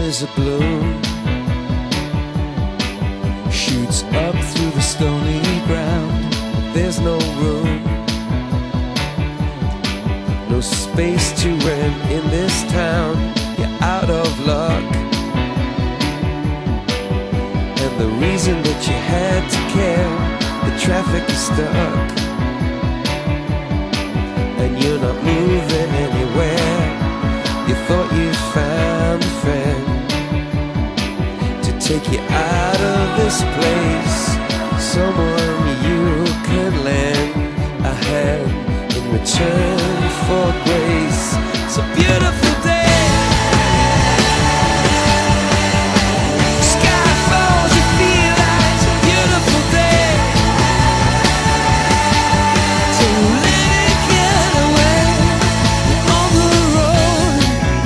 as a balloon shoots up through the stony ground. There's no room, no space to rent in this town. You're out of luck, and the reason that you had to care, the traffic is stuck, and you're not moving anywhere. You thought you found a friend to take you out of this place, someone you could lend a hand in return for grace. It's a beautiful day. Sky falls, you feel like it's a beautiful day. So let it get away. You're on the road,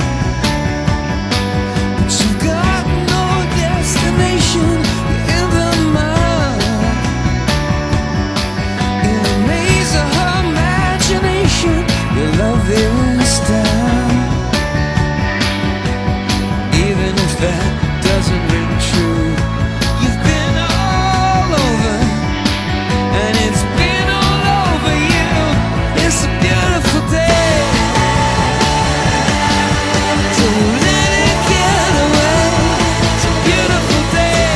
but you've got no destination. You're in the mud, in a maze of her imagination. Your love is down, even if that doesn't ring true. You've been all over, and it's been all over you. It's a beautiful day, so let it get away. It's a beautiful day.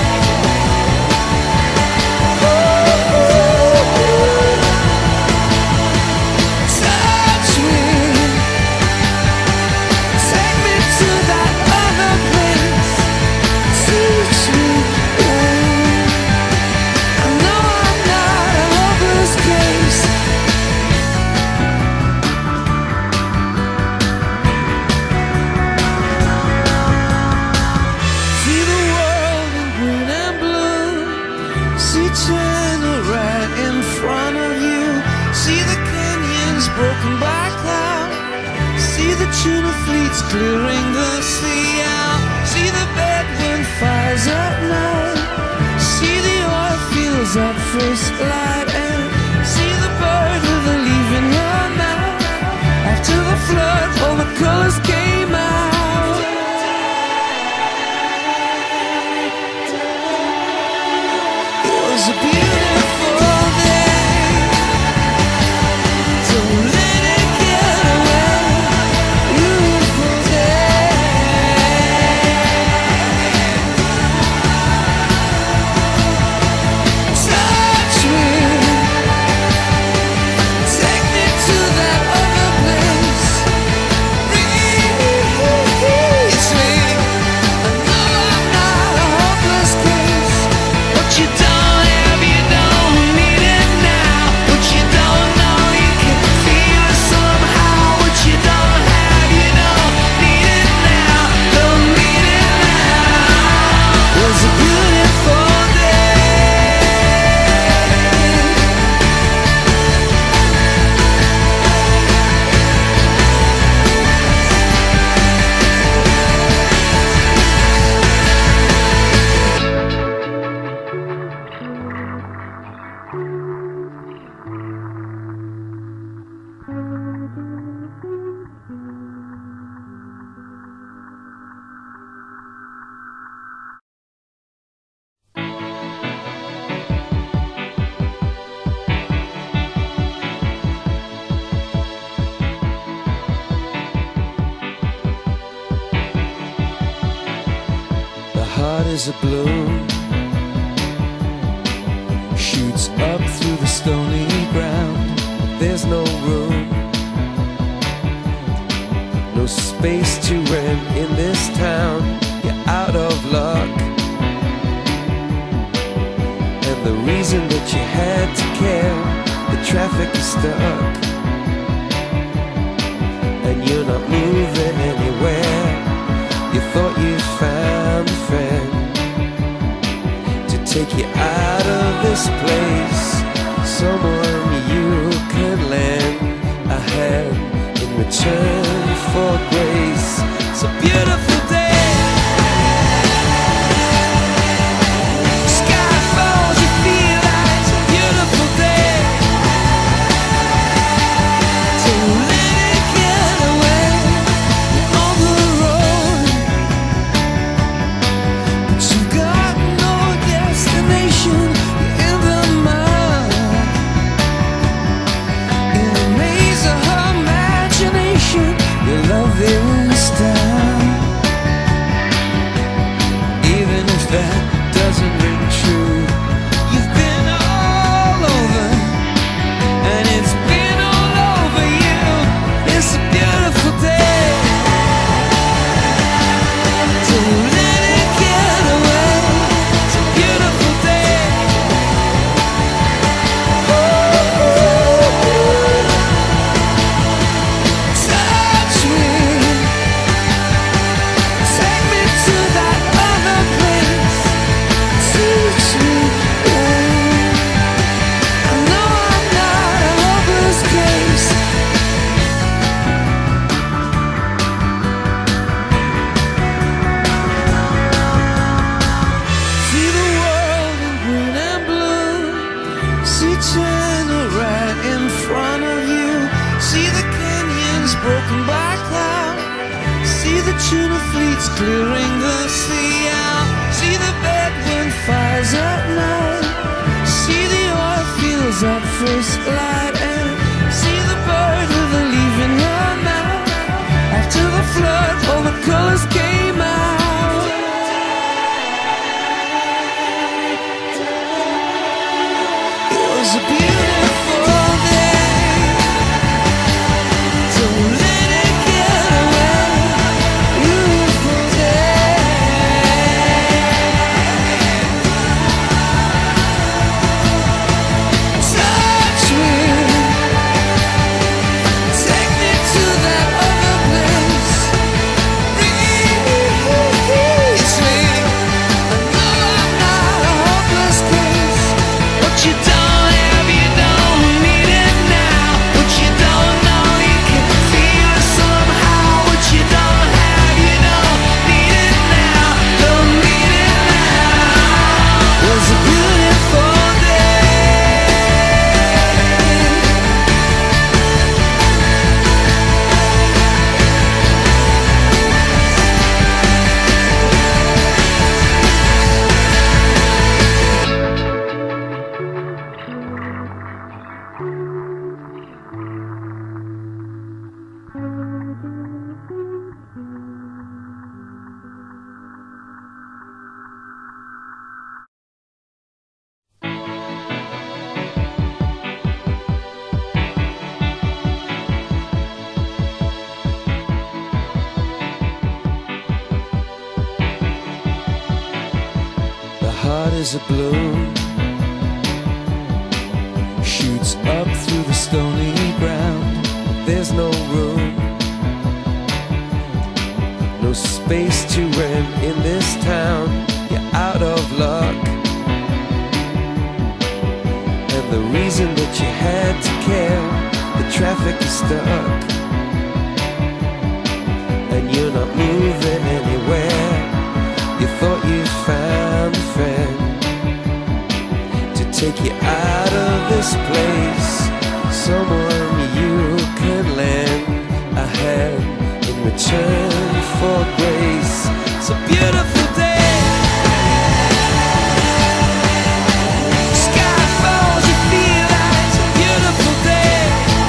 Touch me, take me to that other place. Teach me, I know I'm not a hopeless case. See the world in green and blue. See China right in front of you. See the canyons broken by cloud. See the tuna fleets clearing the sea out. See the bedroom fires at night. See the oil fields at first light. And see the bird with a leaf in her mouth. After the flood, all the colors came out. It was a beautiful day, so let it get away. Beautiful day. Touch me, take me to that other place. Reach me, I know I'm not a hopeless case. What you don't have, you don't need it now. What you don't know, you can feel it somehow. What you don't have, you don't need it now. Don't need it now. It was a beautiful day. The heart is a balloon shoots up through the stony ground. There's no room, no space to rent in this town. You're out of luck, and the reason that you had to care, the traffic is stuck, and you're not moving anywhere. You thought you found a friend to take you out of this place, someone you could lend a hand in return for grace. It's a beautiful day. Sky falls, you feel like it's a beautiful day. So let it get away. You're on the road, that doesn't ring true. You've been all over, and it's been all over you. It's a beautiful day. Don't let it get away. It's a beautiful day. Touch me, take me to that other place. Teach me, I know I'm not a hopeless case. See the world in green and blue. See China right in front of you. See the canyons broken by cloud. See the tuna fleets clearing the sea out. See the bedroom fires at night. See the oil fields at first light. And see the bird with a leaf in her mouth. After the flood, all the colors came out. It was a beautiful day. Don't let it get away. Beautiful day. Touch me, take me to that other place. It's me. I know I'm not a hopeless case. What you don't have, you don't need it now. What you don't know, you can feel it somehow. What you don't have, you don't need it now. Don't need it now. It was a beautiful day. The heart is a bloom, shoots up through the stony ground. There's no room, no space to rent in this town. You're out of luck, and the reason that you had to care, the traffic is stuck, and you're not moving anywhere. You thought you found a friend to take you out of this place, someone you can lend a hand in return for grace. It's a beautiful day. Sky falls, you feel like it's a beautiful day.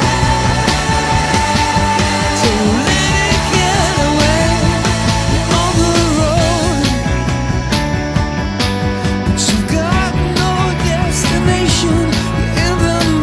Don't let it get away. You're on the road, but you've got no destination. You're in the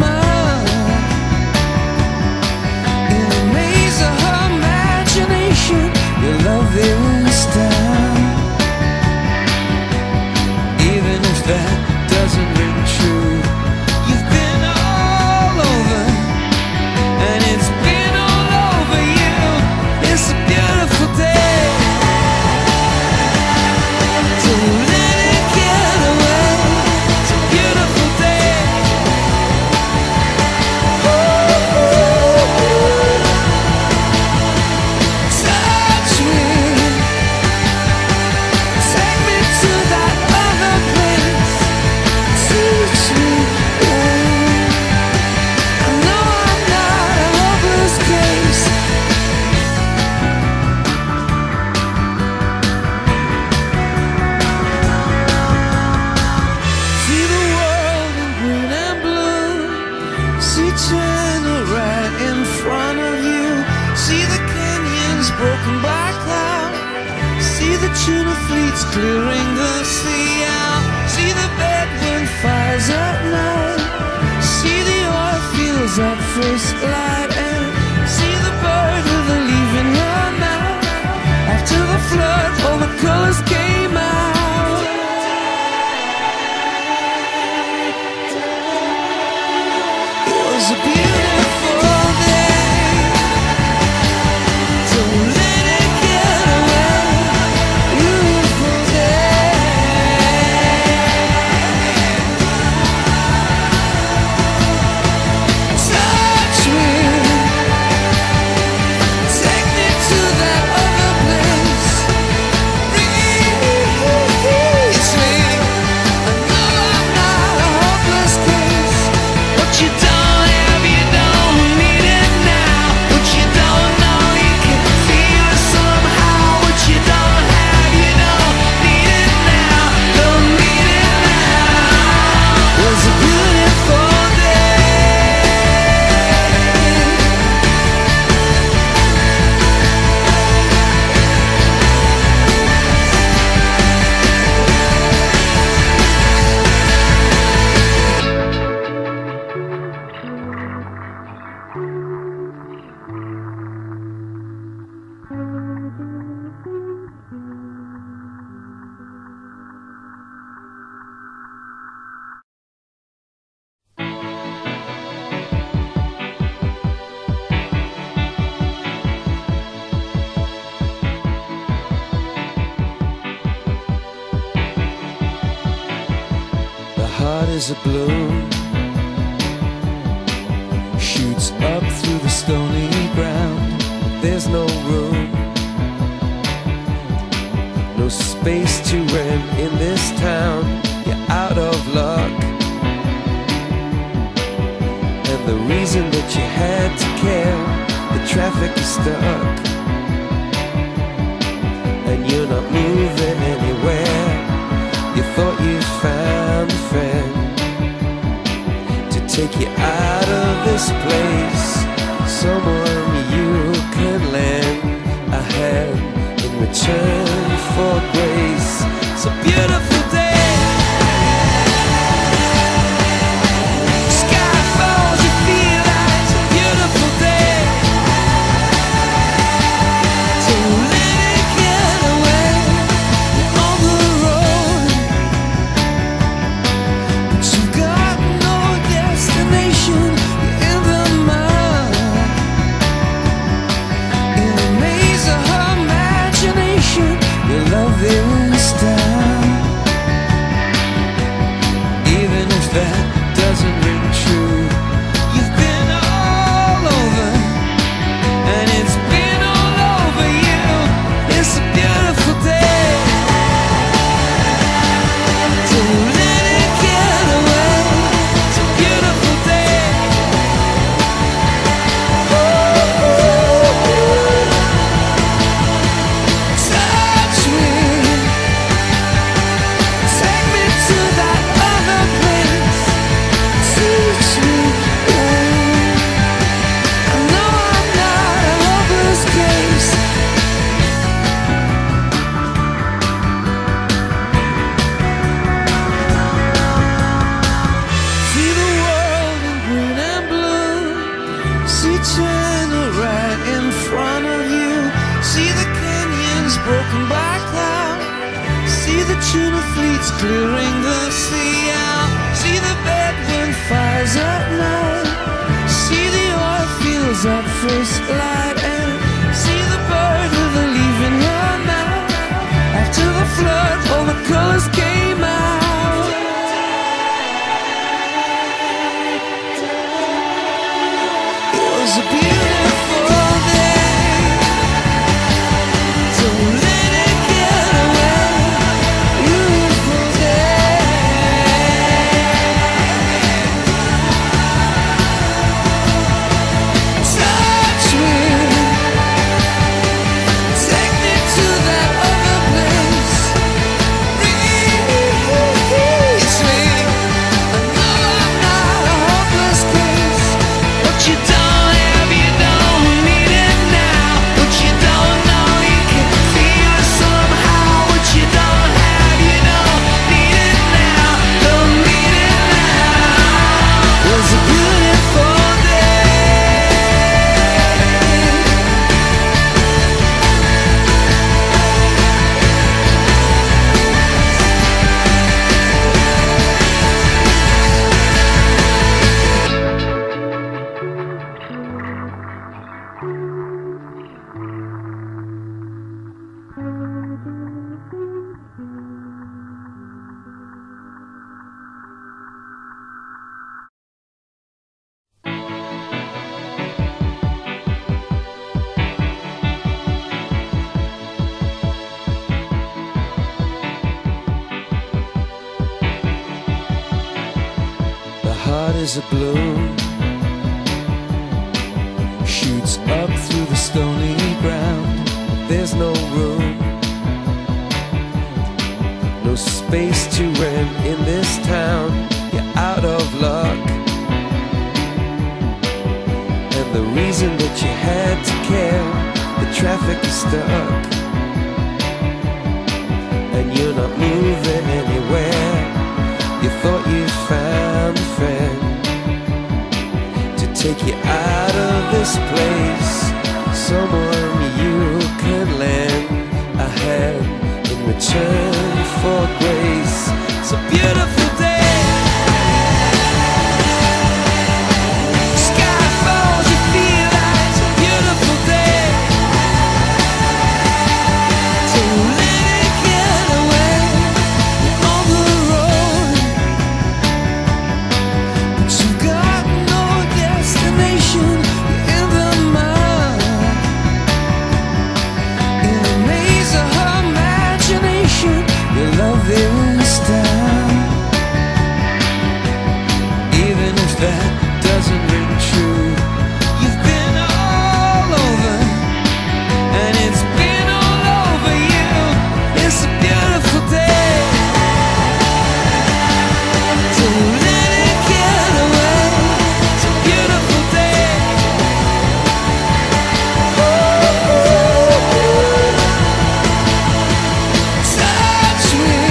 tuna fleets clearing the sea out. See the bedroom fires at night. See the oil fields at first light. And see the bird with a leaf in her mouth. After the flood, all the colors came out. It was a beautiful day. Don't let it get away. Beautiful day. Touch me. Take me to that other place. Reach me. I know I'm not a hopeless case. What you don't have, you don't need it now. What you don't know, you can feel it somehow. What you don't have, you don't need it now. Don't need it now. It was a beautiful day. The heart is a bloom, shoots up through the stony ground. There's no room, no space to rent in this town. You're out of luck, and the reason that you had to care, the traffic is stuck, and you're not moving anywhere. You thought you found a friend to take you out of this place, someone you could lend a hand in return for grace. It's a beautiful day. Sky falls, you feel like it's a beautiful day. Don't let it get away. You're on the road, but you've got no destination. You're in the mud, in a maze of her imagination. Your love is down. Even if that doesn't ring true, you've been all over, and it's been all over you. It's a beautiful day. Don't let it get away. It's a beautiful day. Touch me. Take me to that other place. Teach me. I know I'm not a hopeless case. See the world in green and blue. See China right in front of you. See the canyons broken by cloud. See the tuna fleets clearing the sea out. See the bedroom fires at night. See the oil fields at first light. And see the bird with a leaf in her mouth. After the flood, all the colors came out. It was a beautiful day. Don't let it get away. Beautiful day. Touch me. Take me to that other place. Reach is a bloom, shoots up through the stony ground. There's no room, no space to rent in this town. You're out of luck, and the reason that you had to care, the traffic is stuck, and you're not moving anywhere. You thought you found a friend to take you out of this place, someone you could lend a hand in return for grace. It's a beautiful day, sky falls, you feel like it's a beautiful day. So let it get away on the road, but you've got no destination. You're in the mud, in the maze of her imagination. Your love is down, even if that doesn't ring true. You've been all over, and it's been all over you. It's a beautiful day, so let it get away. It's a beautiful day. Touch me,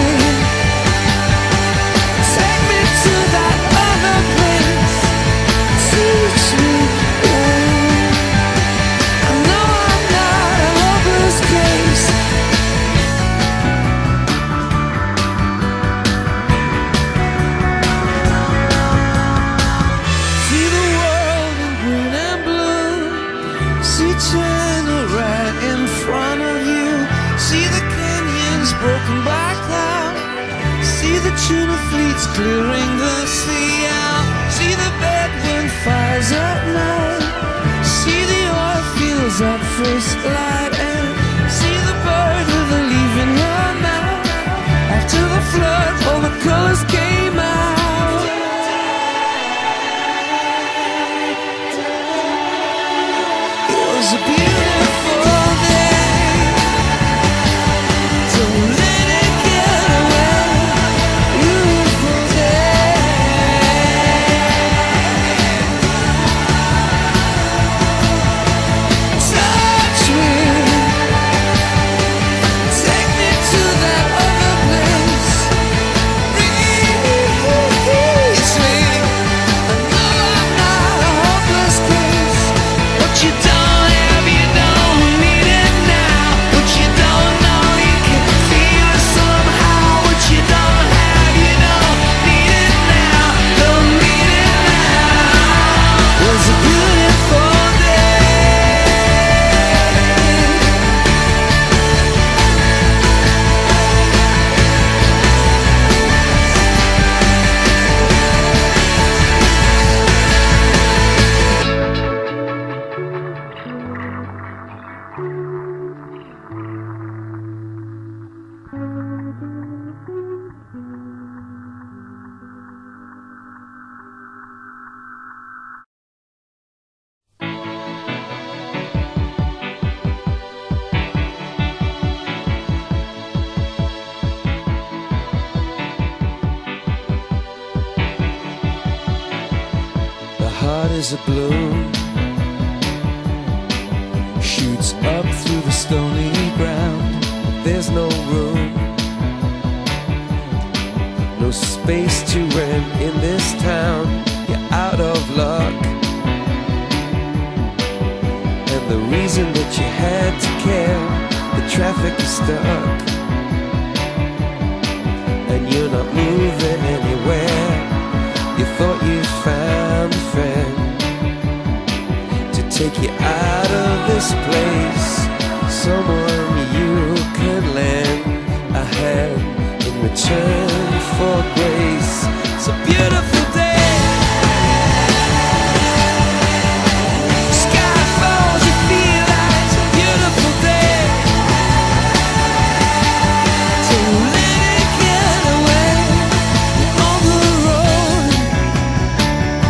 take me to that other place. Teach me, I know I'm not a hopeless case. See the world in green and blue, see China right in front of you, see the canyons broken by cloud, see the tuna fleets clearing the sea out, see the bedroom fires at night, see the oil fields at first light, and see the bird with a leaf in her mouth. After the flood, all the colors came out. It was a beautiful day, so let it get away. Beautiful day. Touch me, take me to that other place. Reach me, I know I'm not a hopeless case. What you don't have, you don't need it now. What you don't know, you can feel it somehow. What you don't have, you don't need it now. Don't need it now. It was a beautiful day. The heart is a bloom, shoots up through the stony ground. There's no room, no space to rent in this town. You're out of luck, and the reason that you had to care, the traffic is stuck, and you're not moving anywhere. You thought you found a friend to take you out of this place, someone you could lend a hand in return for grace. It's a beautiful day, sky falls, you feel like it's a beautiful day. So let it get away on the road,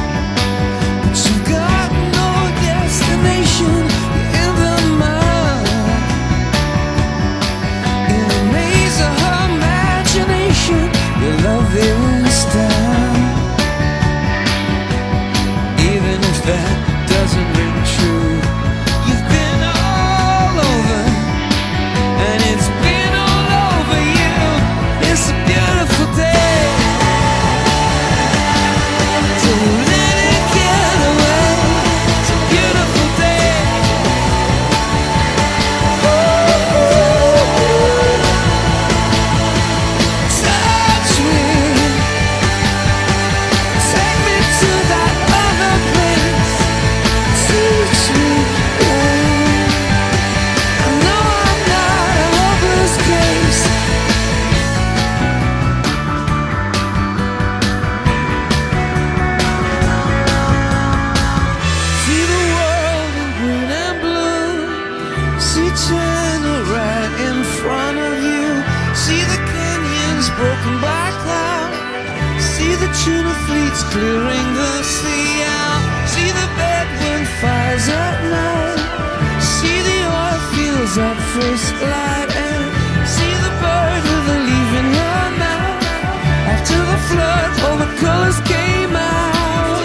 broken by cloud. See the tuna fleets clearing the sea out. See the bedroom fires at night. See the oil fields at first light. And see the bird with a leaf in her mouth. After the flood, all the colors came out.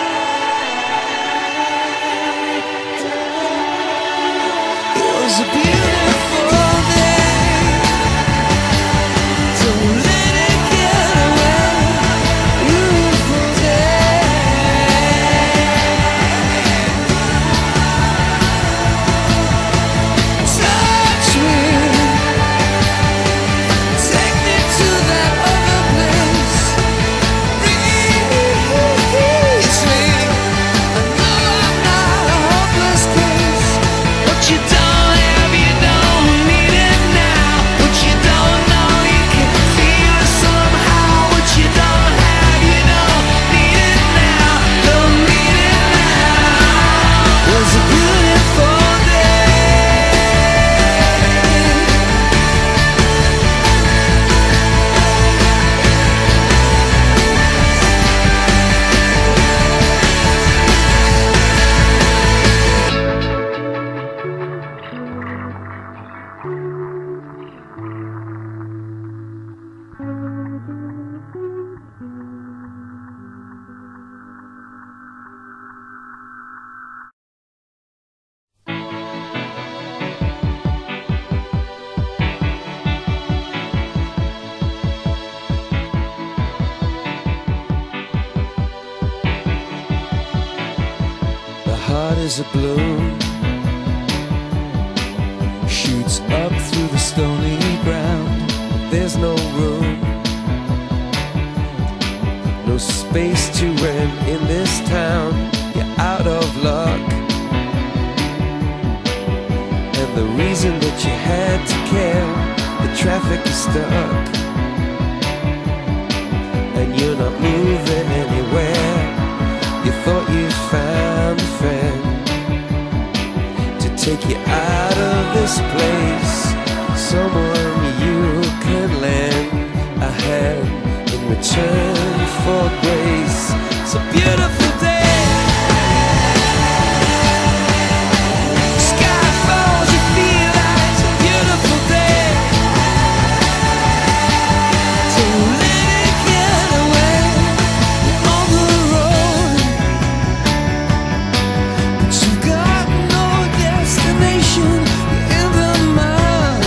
It was a beautiful day. Don't let it get away. Beautiful day. Touch me. Take me to that other place. Reach me. I know I'm not a hopeless case. What you don't have, you don't need it now. What you don't know, you can feel it somehow. What you don't have, you don't need it now. Don't need it now. It was a beautiful day. The heart is a bloom, shoots up through the stony ground. There's no room, no space to rent in this town. You're out of luck, and the reason that you had to care, the traffic is stuck, and you're not moving anywhere. You thought you found a friend to take you out of this place, someone you could lend a hand in return for grace. It's a beautiful day. Sky falls, you feel like it's a beautiful day. Don't let it get away. You're on the road, but you've got no destination. You're in the mud,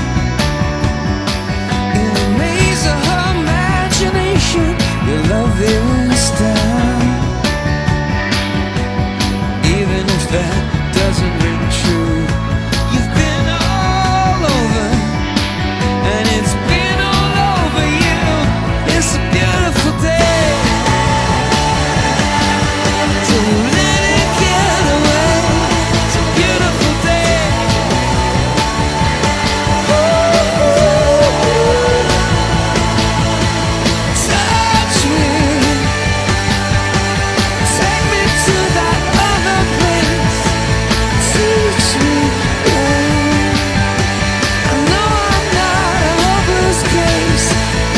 in a maze of her imagination. Your love is down. Even if that doesn't ring true, you've been all over, and it's been all over you. It's a beautiful day. Don't let it get away. It's a beautiful day. Touch me. Take me to that other place. Teach me. I know I'm not a hopeless case.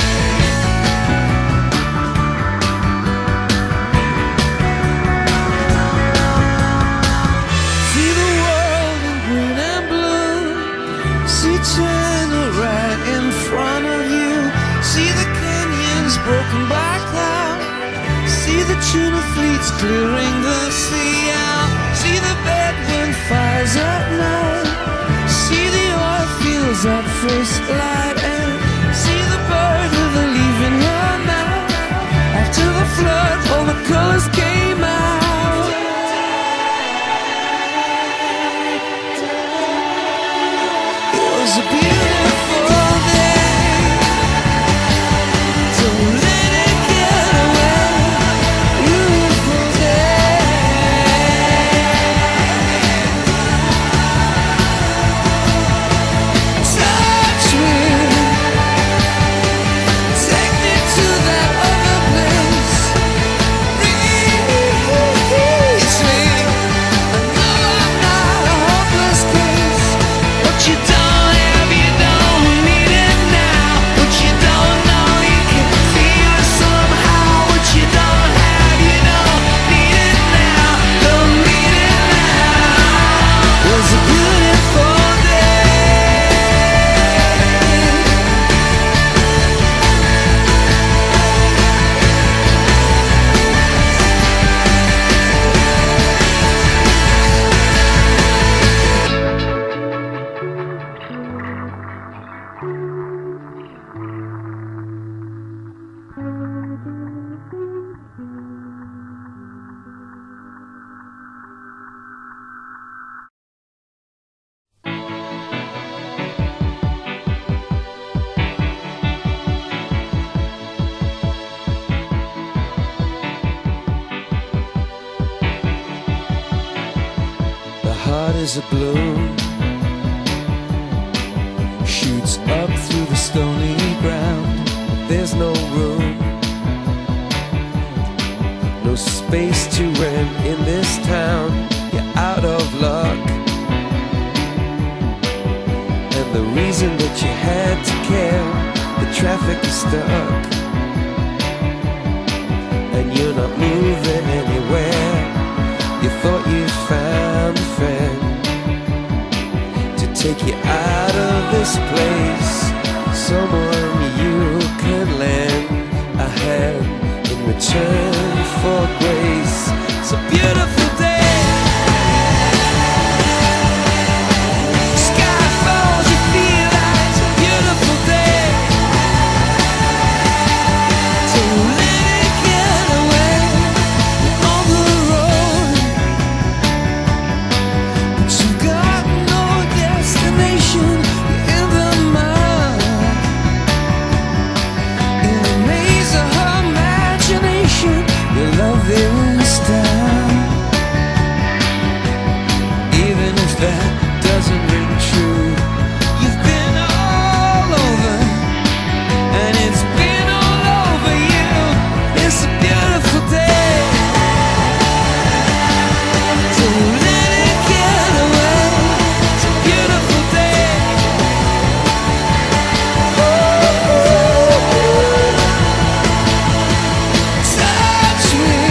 See the world in green and blue. See China right in front of you. See the canyons broken by cloud. See the tuna fleets clearing the sea out. See the bedroom fires at night. See the oil fields at first light. And see the bird with a leaf in her mouth. After the flood, all the colors came out. It was a beautiful day. Don't let it get away. Beautiful day. Touch me. Take me to that other place. Reach is a bloom, shoots up through the stony ground. There's no room, no space to rent in this town. You're out of luck, and the reason that you had to care, the traffic is stuck, and you're not moving anywhere. You thought you found a friend to take you out of this place, someone you could lend a hand in return for grace. It's a beautiful day, sky falls, you feel like it's a beautiful day. So let it get away on the road, but you've got no destination. You're in the mud, in the maze of her imagination. Your love is down, even if that doesn't ring true. You've been all over, and it's been all over you. It's a beautiful day, so let it get away. It's a beautiful day. Touch me,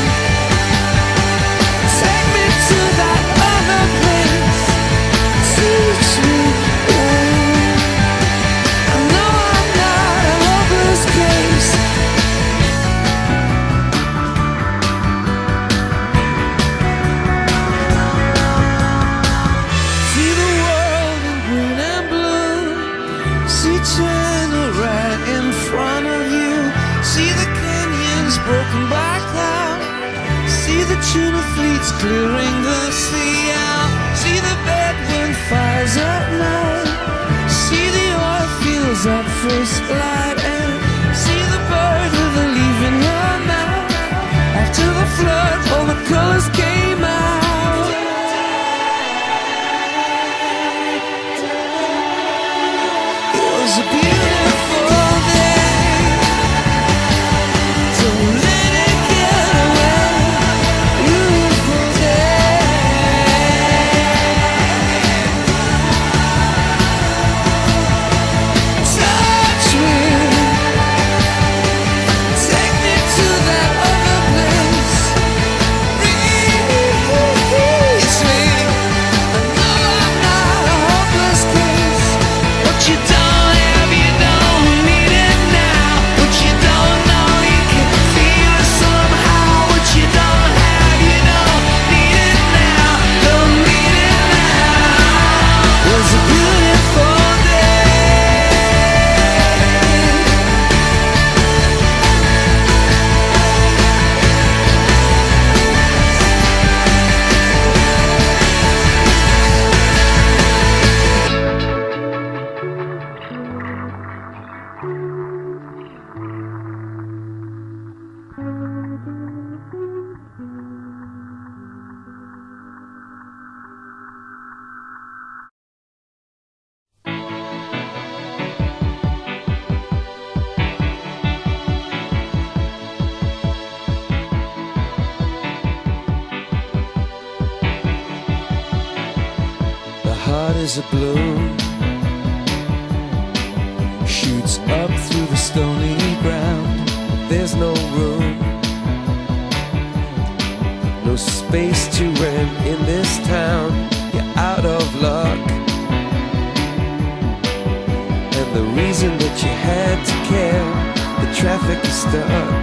take me to that other place. Teach me, I know I'm not a hopeless case. See the world in green and blue, see China right in front of you, see the canyons broken by cloud, see the tuna fleets clearing the sea out, see the bedroom fires at night, see the oil fields at first light, and see the bird with a leaf in her mouth. After the flood, all the colors came out. It was a beautiful day, so let it get away. Beautiful day. Touch me, take me to that other place. Reach me, I know I'm not a hopeless case. What you don't have, you don't need it now. What you don't know, you can feel it somehow. What you don't have, you don't need it now. Don't need it now. It was a beautiful day. The heart is a bloom, shoots up through the stony ground. There's no room, no space to rent in this town. You're out of luck, and the reason that you had to care, the traffic is stuck,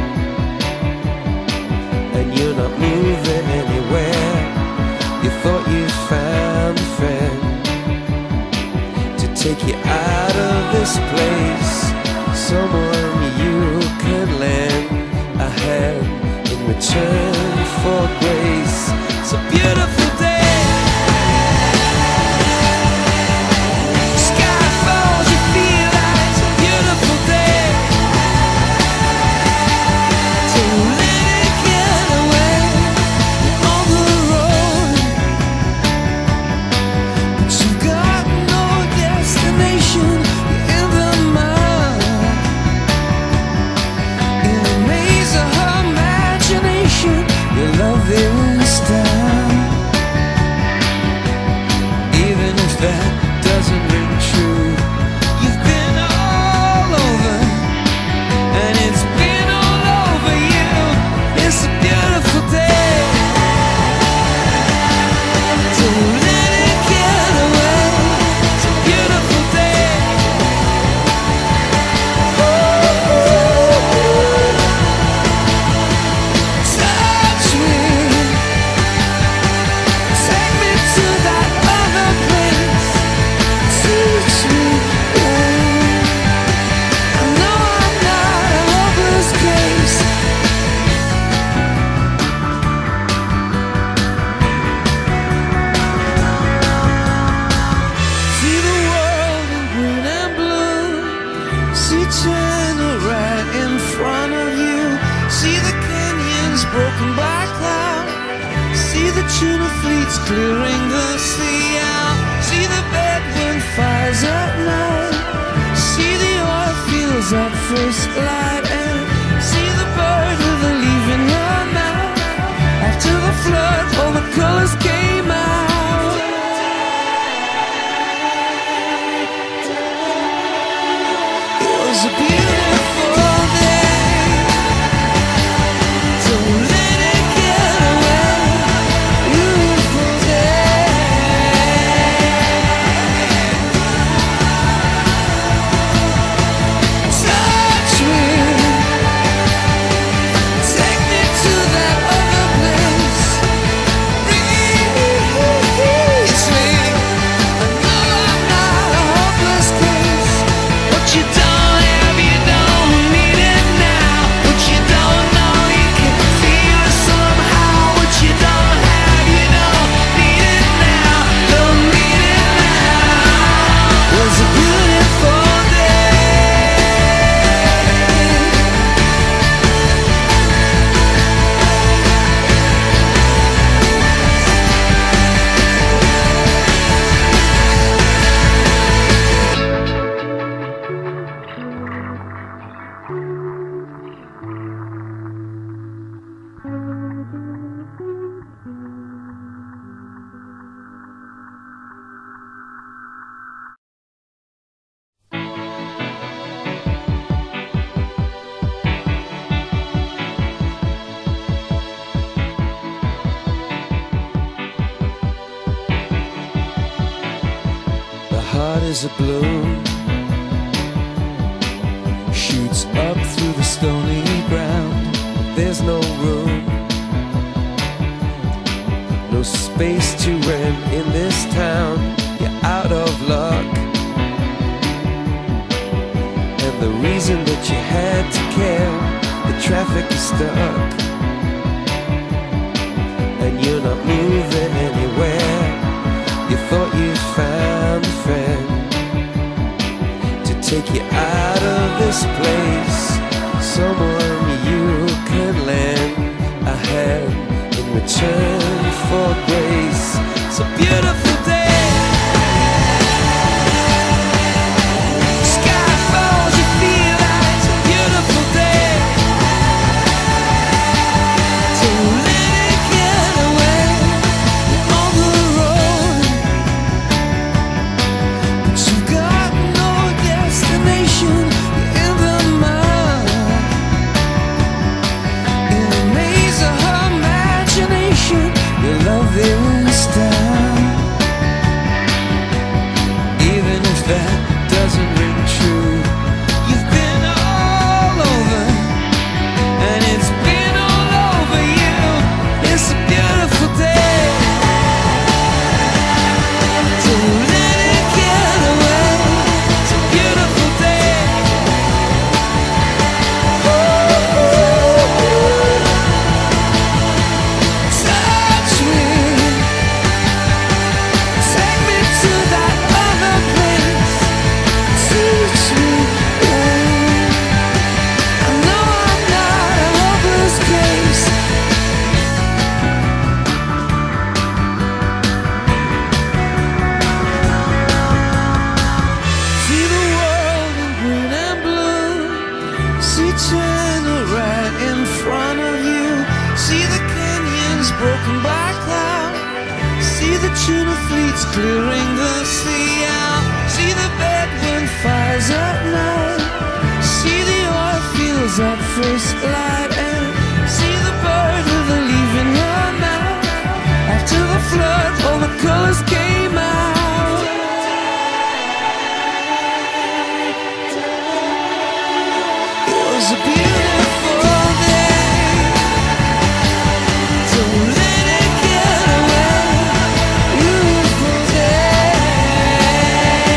and you're not moving anywhere. You thought you found a friend to take you out of this place, someone you could lend a hand in return for grace. It's a beautiful day, sky falls, you feel like it's a beautiful day. So let it get away on the road, See China right in front of you. See the canyons broken by cloud. See the tuna fleets clearing the sea out. See the bedroom fires at night. See the oil fields at first light. And see the bird with a leaf in her mouth. After the flood, all the colors came out. It was a beautiful day. Don't let it get away. Beautiful day. Touch me. Take me to that other place. Reach me. I know I'm not a hopeless case. What you don't have, you don't need it now. What you don't know, you can feel it somehow. What you don't have, you don't need it now. Don't need it now. It was a beautiful day. The heart is a bloom, shoots up through the stony ground. There's no room, no space to rent in this town. You're out of luck, and the reason that you had to care, the traffic is stuck, and you're not moving anywhere. You thought you found a friend to take you out of this place, someone you could lend a hand in return for grace. It's a beautiful day. Sky falls, you feel like it's a beautiful day. Don't let it get away. You're on the road, but you've got no destination. You're in the mud, in a maze of her imagination. Your love is down. Even if that doesn't ring true, you've been all over, and it's been all over you. It's a beautiful day. Don't let it get away. It's a beautiful day. Touch me. Take me to that other place. Teach me. I know I'm not a hopeless case. See the world in green and blue. See China right in front of you. See the canyons broken by cloud. See the tuna fleets clearing the sea out. See the bedroom fires at night. See the oil fields at first light. And see the bird with a leaf in her mouth. After the flood, all the colors came out. It was a beautiful day. Don't let it get away. Beautiful day.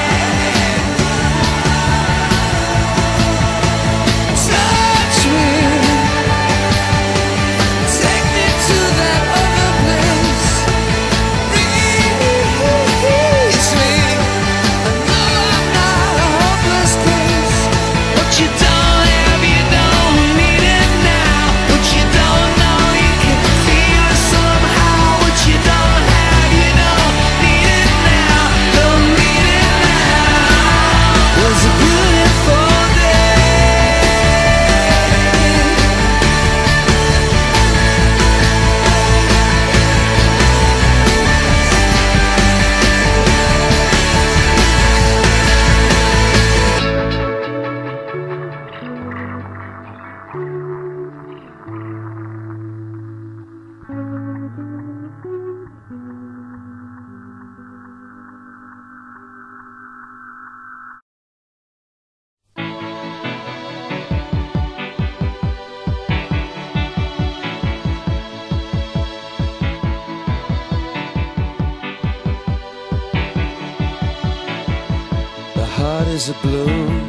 Touch me. Take me to that other place. Reach me. I know I'm not a hopeless case. is a bloom,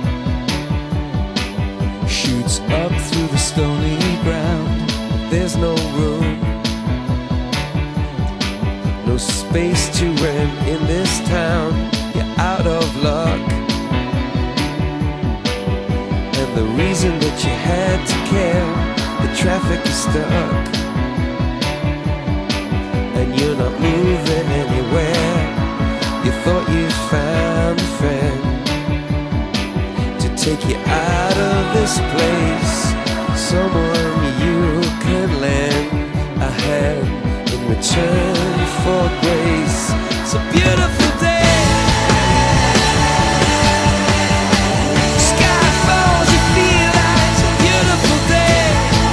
shoots up through the stony ground. There's no room, no space to rent in this town. You're out of luck, and the reason that you had to care, the traffic is stuck, and you're not moving anywhere. You thought you found a friend to take you out of this place, someone you could lend a hand in return for grace. It's a beautiful day, sky falls, you feel like it's a beautiful day.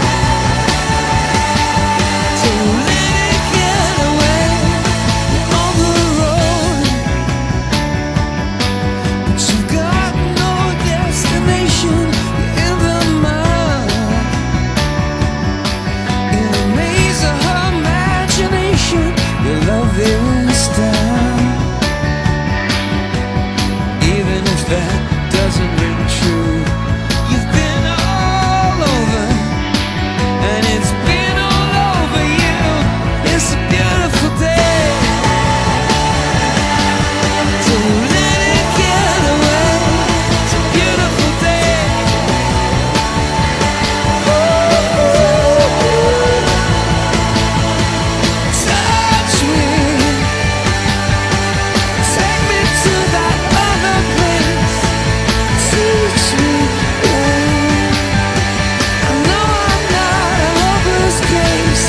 So let it get away on the road, but you've got no destination. You're in the mud, in the maze of her imagination. Your love is down, even if that doesn't ring true. You've been all over, and it's been all over you. It's a beautiful day, so let it get away. It's a beautiful day. Touch me, take me to that other place. Teach me, I know I'm not a hopeless case.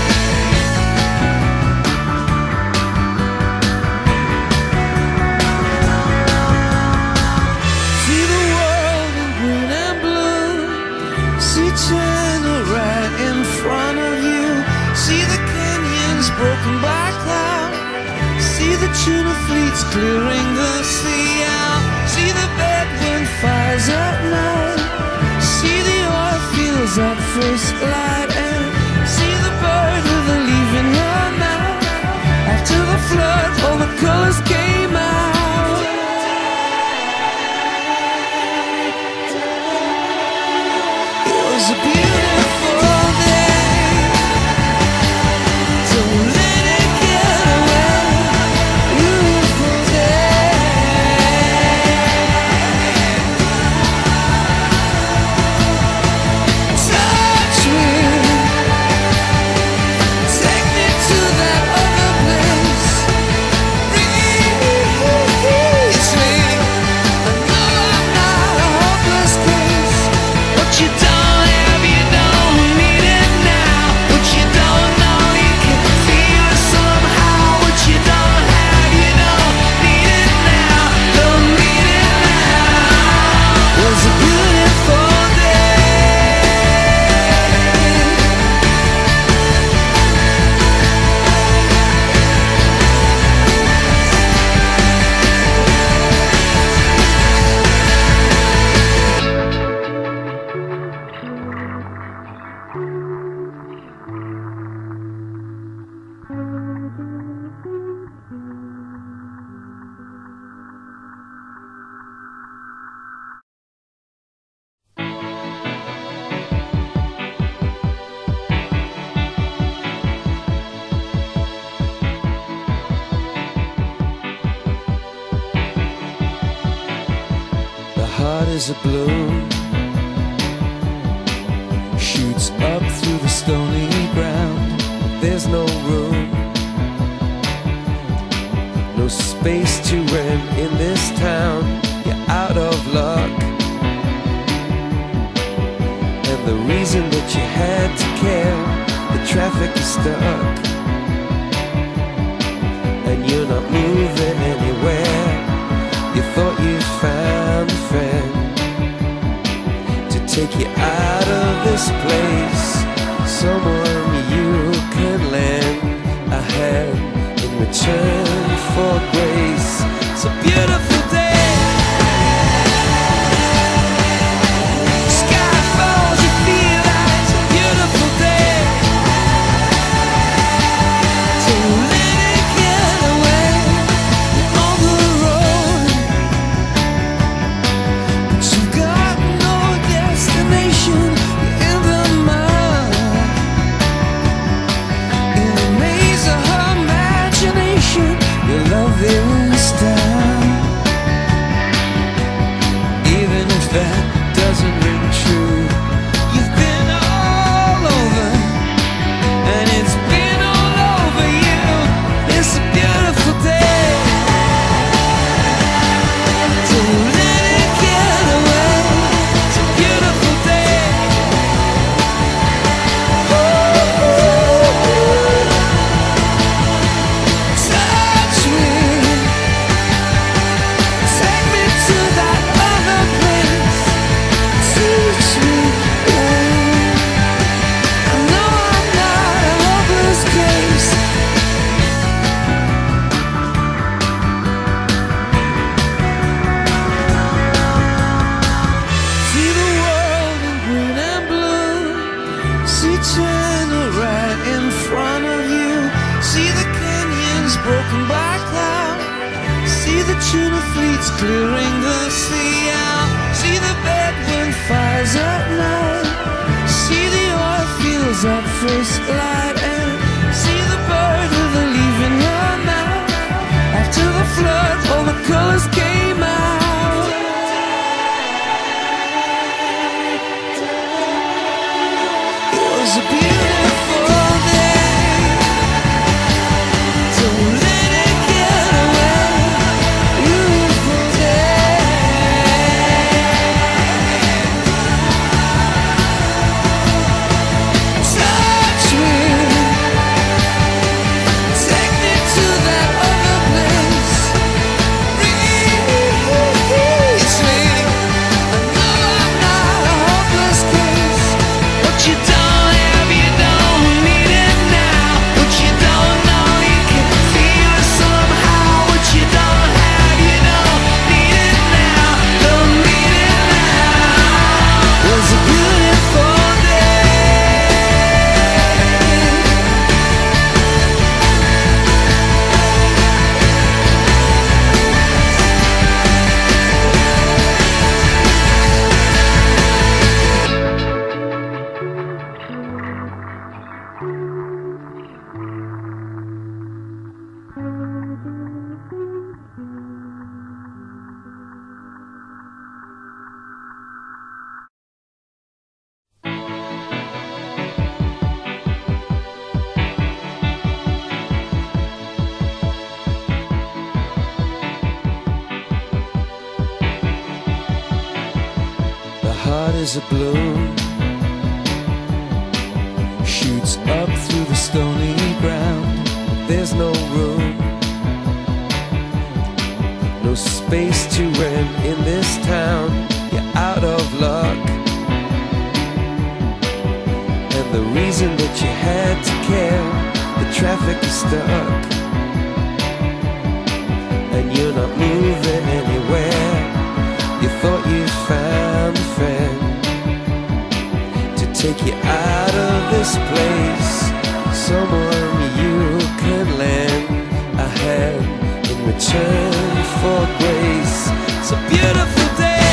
See the world in green and blue, see China right in front of you, see the canyons broken by cloud, see the tuna fleets clearing the sea out, see the bedroom fires at night, see the oil fields at first light, and see the bird with a leaf in her mouth. After the flood, all the colors came out. It was a beautiful day, so let it get away. Beautiful day. Touch me, take me to that other place. Reach me, I know I'm not a hopeless case. What you don't have, you don't need it now. What you don't know, you can feel it somehow. What you don't have, you don't need it now. Don't need it now. It was a beautiful day. The heart is a bloom, shoots up through the stony ground. There's no room, no space to rent in this town. You're out of luck, and the reason that you had to care, the traffic is stuck, and you're not moving anywhere. You thought you found a friend to take you out of this place, someone you could lend a hand in return for grace. It's a beautiful day, sky falls, you feel like it's a beautiful day. So let it get away on the road, tuna fleets clearing the sea out. See the bedroom fires at night. See the oil fields at first light. And see the bird with a leaf in her mouth. After the flood, all the colors came out. It was a beautiful day. Don't let it get away. Beautiful day. Touch me. Take me to that other place. Reach me. I know I'm not a hopeless case. What you don't have, you don't need it now. What you don't know, you can feel it somehow. What you don't have, you don't need it now. Don't need it now. It was a beautiful day. The heart is a bloom, shoots up through the stony ground. There's no room, no space to rent in this town. You're out of luck, and the reason that you had to care, the traffic is stuck, and you're not moving anywhere. You thought you found a friend to take you out of this place, someone you can lend a hand in return for grace. It's a beautiful day.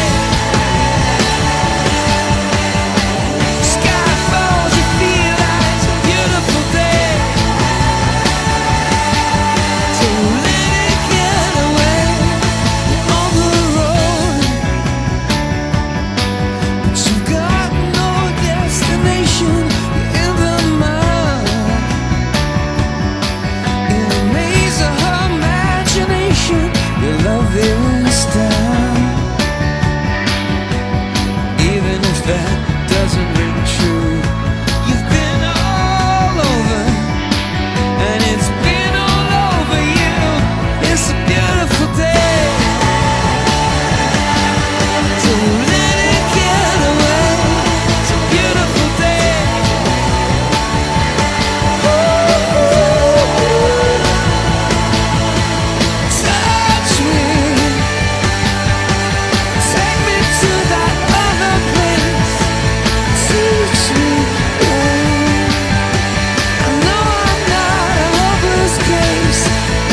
Sky falls, you feel like it's a beautiful day. Don't let it get away. You're on the road, but you've got no destination. You're in the mud, in a maze of her imagination. Your love is down, even if that doesn't ring true. You've been all over, and it's been all over you. It's a beautiful day. Don't let it get away. It's a beautiful day. Touch me. Take me to that other place. Teach me. I know I'm not a hopeless case.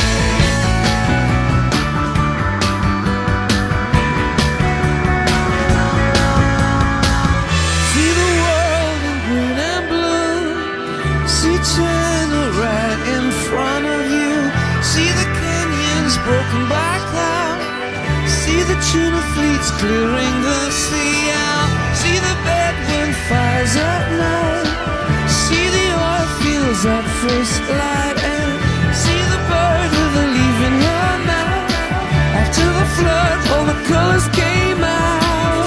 See the world in green and blue. See China right in front of you. See the canyons broken by cloud. See the tuna fleets clearing the sea out. See the bedroom fires at night. See the oil fields at first light. And see the bird with a leaf in her mouth. After the flood, all the colors came out.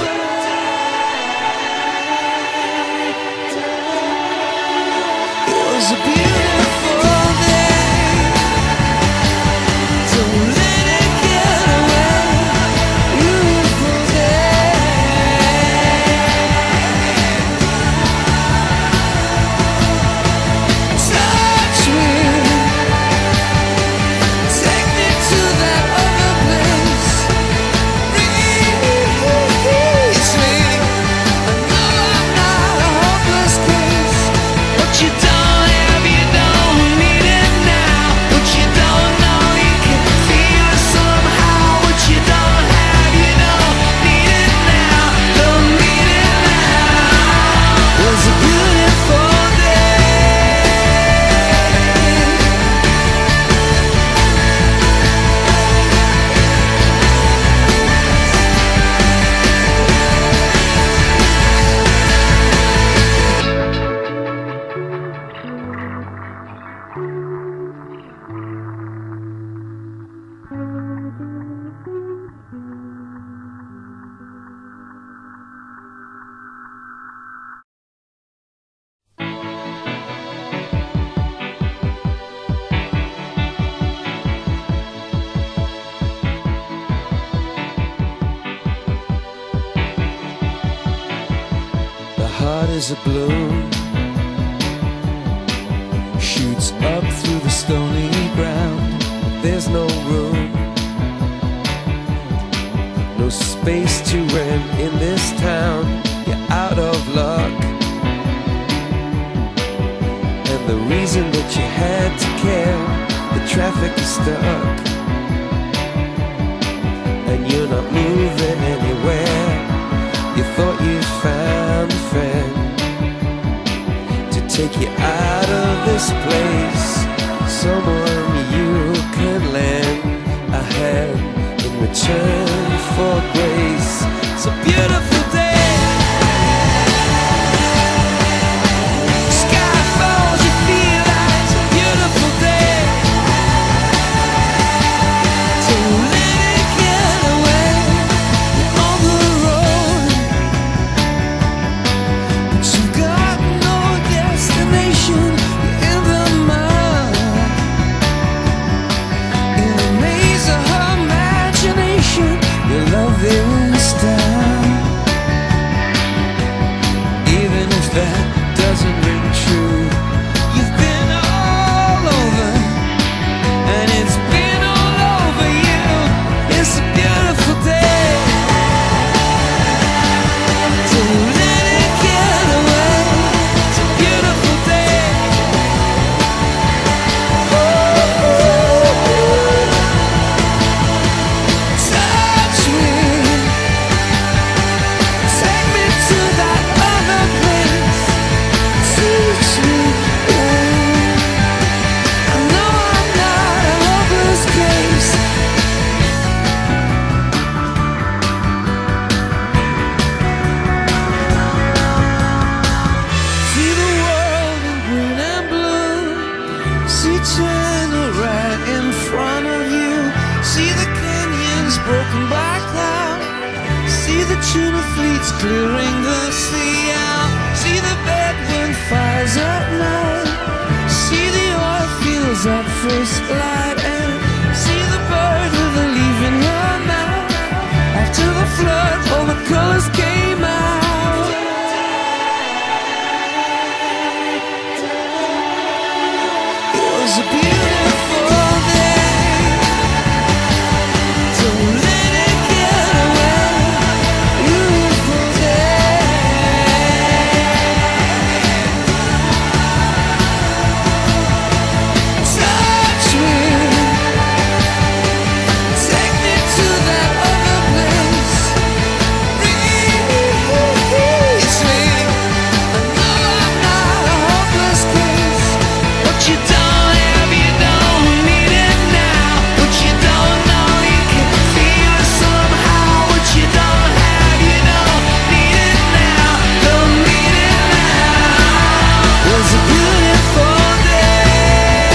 It was a beautiful day. Don't let it get away. Beautiful day. Touch me. Take me to that other place. Reach me. I know I'm not a hopeless case. What you don't have, you heart is a balloon, shoots up through the stony ground. There's no room, no space to rent in this town. You're out of luck, and the reason that you had to care, the traffic is stuck, and you're not moving anywhere. You thought you found a friend to take you out of this place, someone you could lend a hand in return for grace. It's a beautiful day, sky falls, you feel like it's a beautiful day. So let it get away on the road, but you've got no destination. You're in the mud, in the maze of her imagination. Your love is down, even if that doesn't ring true. You've been all over, and it's been all over you. It's a beautiful day, so let it get away. It's a beautiful day. Touch me, take me to that other place. Teach me, I know I'm not a hopeless case. See the world in green and blue, see China right in front of you, see the canyons broken by cloud, see the tuna fleets clearing the sea out, see the bedroom fires at night, see the oil fields at first light, and see the bird with a leaf in her mouth. After the flood, all the colors came out. It was a beautiful day, so let it get away. Beautiful day. Touch me, take me to that other place. It's me, I know I'm not a hopeless case. What you don't have, you don't need it now. What you don't know, you can feel it somehow. What you don't have, you don't need it now. Don't need it now. It was a beautiful day.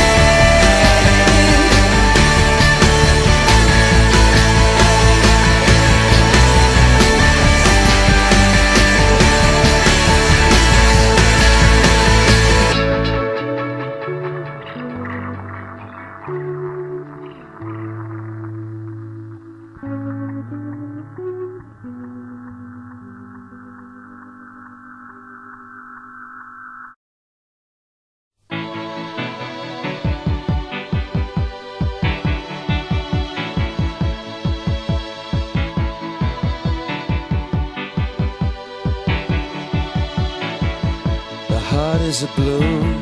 The heart is a balloon,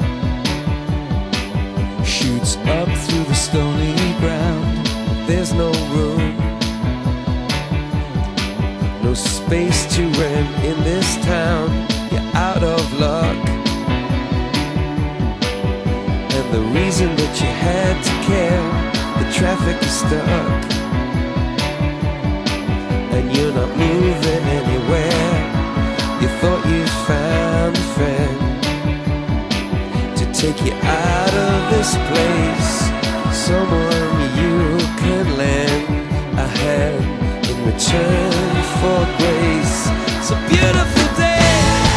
shoots up through the stony ground. There's no room, no space to rent in this town. You're out of luck, and the reason that you had to care, the traffic is stuck, and you're not moving anywhere. You thought you found a friend to take you out of this place, someone you could lend a hand in return for grace. It's a beautiful day,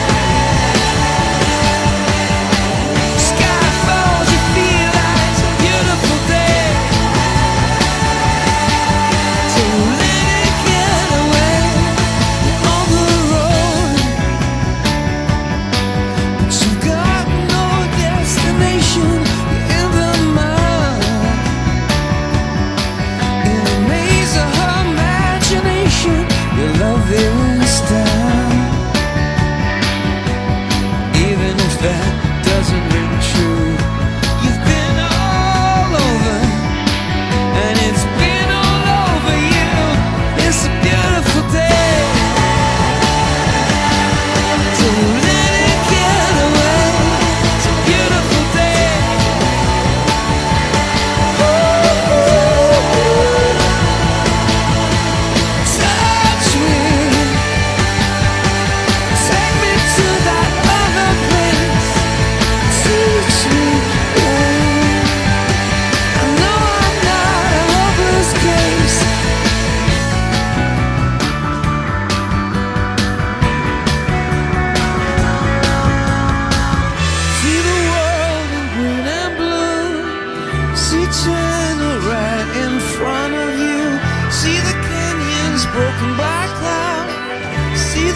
sky falls, you feel like it's a beautiful day. So let it get away on the road,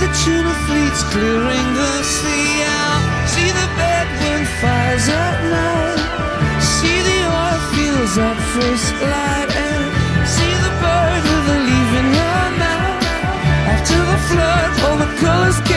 tuna fleets clearing the sea out. See the bedroom fires at night. See the oil fields at first light. And see the bird with a leaf in her mouth. After the flood, all the colors